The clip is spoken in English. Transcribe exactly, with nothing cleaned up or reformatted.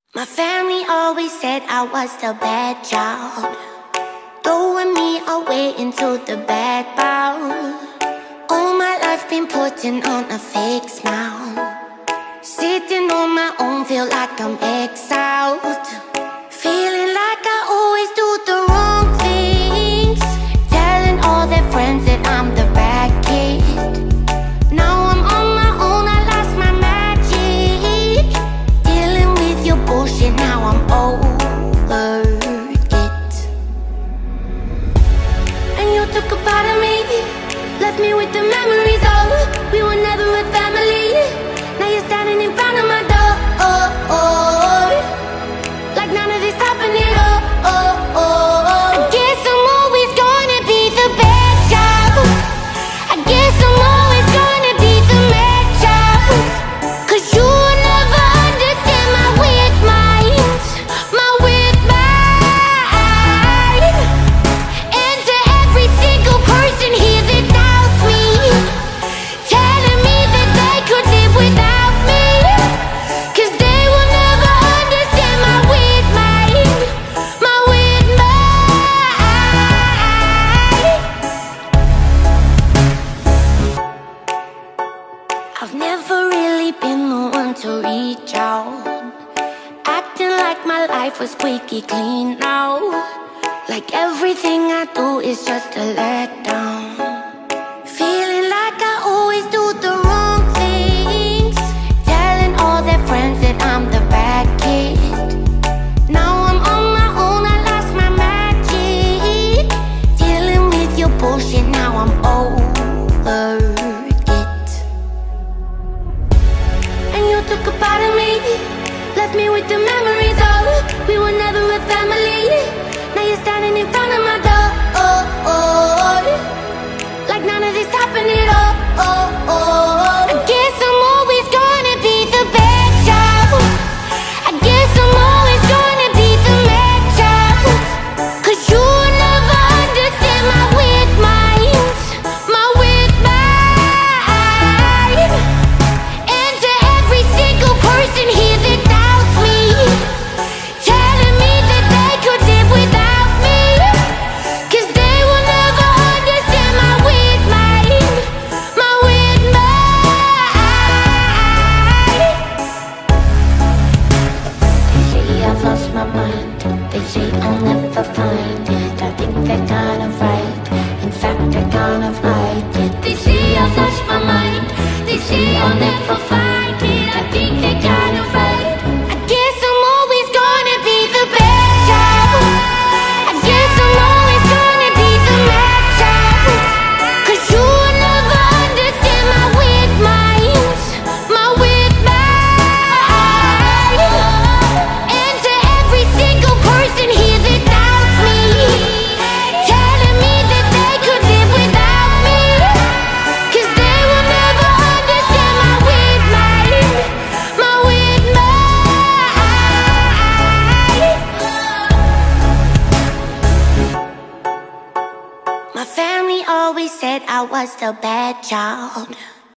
My family always said I was the bad child, throwing me away into the bad bowl. All my life been putting on a fake smile, sitting on my own, feel like I'm exiled, feeling like I always do the wrong things, telling all their friends that I'm the bad kid. Now I'm on my own, I lost my magic, dealing with your bullshit, now I'm over it. And you took a part of me, left me with the memories of we were never a family. Now you're standing in front of my door, oh, oh, like none of this happened at all. Oh, oh, oh. I guess I'm always gonna be the bad child. I guess I'm always gonna be the mad child, 'cause you will never understand my weird mind, my weird mind. And to every single person here that doubts me, telling me that they could live without me, 'cause they will never understand my weird mind, my weird mind. I've never really been the one to reach out, acting like my life was squeaky clean now, like everything I do is just a letdown, feeling like I always do the wrong things, telling all their friends that I'm the bad kid. Now I'm on my own, I lost my magic, dealing with your bullshit, now I'm over it. And you took a part of me, left me with the memories of we were never a family. Now you're standing in front of my door, oh, oh, like none of this happened at all. Oh, oh, I guess I'm always gonna be the bad child. I guess I'm always gonna be the mad child, 'cause you will never understand my weird mind, my weird mind. And to every single person here that doubts me, telling me that they could live without me, 'cause they will never understand my weird mind, my weird mind. They say I've lost my mind, they say I'll never find it. I think they're kind of right, in fact they're kind of right. They say I've lost my mind, they say I'll never find it. I think they're kind of right. I guess I'm always gonna be the bad child. I guess I'm always gonna be the mad child, 'cause you will never understand my weird mind, my weird mind. And to every single person here that doubts me, telling me that they could live without me, 'cause they will never understand my weird mind, my weird mind. My family always said I was the bad child.